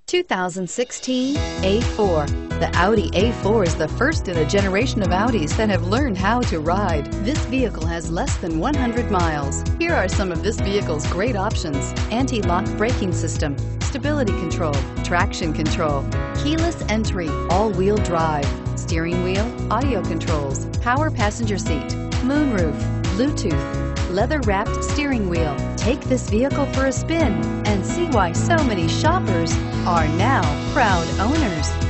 2016 A4. The Audi A4 is the first in a generation of Audis that have learned how to ride. This vehicle has less than 100 miles. Here are some of this vehicle's great options: anti-lock braking system, stability control, traction control, keyless entry, all-wheel drive, steering wheel audio controls, power passenger seat, moonroof, Bluetooth, leather-wrapped steering wheel. Take this vehicle for a spin and see why so many shoppers are now proud owners.